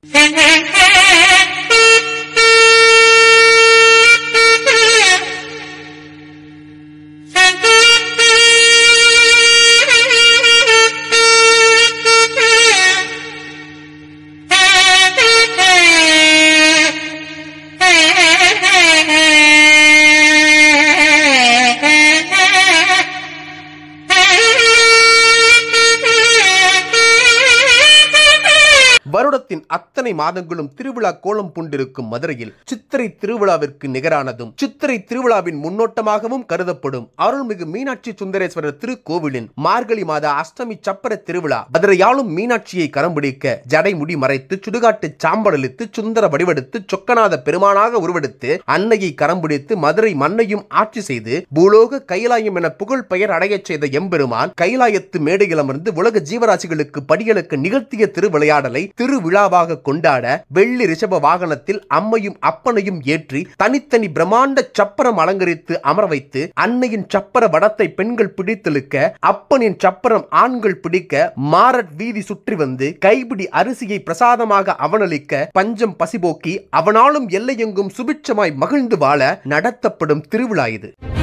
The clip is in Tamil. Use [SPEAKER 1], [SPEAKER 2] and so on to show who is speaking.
[SPEAKER 1] வருடத்தின் அத்தனை மாதங்களும் திருவிழா கோலம் பூண்டிருக்கும் மதுரையில் சித்திரை திருவிழாவிற்கு நிகரானதும் சித்திரை திருவிழாவின் முன்னோட்டமாகவும் கருதப்படும் அருள்மிகு மீனாட்சி சுந்தரேஸ்வரர் திருக்கோவிலின் மார்கழி மாத அஷ்டமி சப்பர திருவிழா. மதுரையாளும் மீனாட்சியை கரம்பிடிக்க ஜடை முடி மறைத்து சுடுகாட்டு சாம்பலளித்து சுந்தர வடிவெடுத்து சொக்கநாத பெருமானாக உருவெடுத்து அன்னையை கரம்பிடித்து மதுரை மண்ணையும் ஆட்சி செய்து பூலோக கைலாயம் என புகழ் பெயர் அடையச் செய்த எம்பெருமான் கைலாயத்து மேடையில் அமர்ந்து உலக ஜீவராசிகளுக்கு படிகளுக்கு நிகழ்த்திய திருவிளையாடலை திருவிழாவாக கொண்டாட வெள்ளி ரிஷப வாகனத்தில் அம்மையும் அப்பனையும் ஏற்றி தனித்தனி பிரம்மாண்ட சப்பரம் அலங்கரித்து அமர வைத்து அன்னையின் சப்பர வடத்தை பெண்கள் பிடித்தெழுக்க அப்பனின் சப்பரம் ஆண்கள் பிடிக்க மாரட் வீதி சுற்றி வந்து கைபிடி அரிசியை பிரசாதமாக அவனளிக்க பஞ்சம் பசிபோக்கி அவனாலும் எல்லையெங்கும் சுபிட்சமாய் மகிழ்ந்து வாழ நடத்தப்படும் திருவிழா இது.